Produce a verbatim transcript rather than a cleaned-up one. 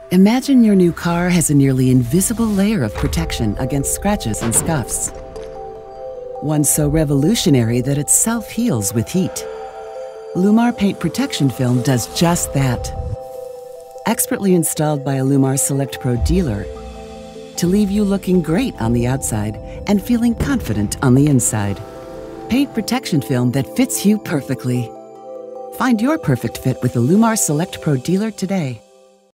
Imagine your new car has a nearly invisible layer of protection against scratches and scuffs. One so revolutionary that it self-heals with heat. LLumar Paint Protection Film does just that. Expertly installed by a LLumar SelectPro dealer to leave you looking great on the outside and feeling confident on the inside. Paint protection film that fits you perfectly. Find your perfect fit with the LLumar SelectPro dealer today.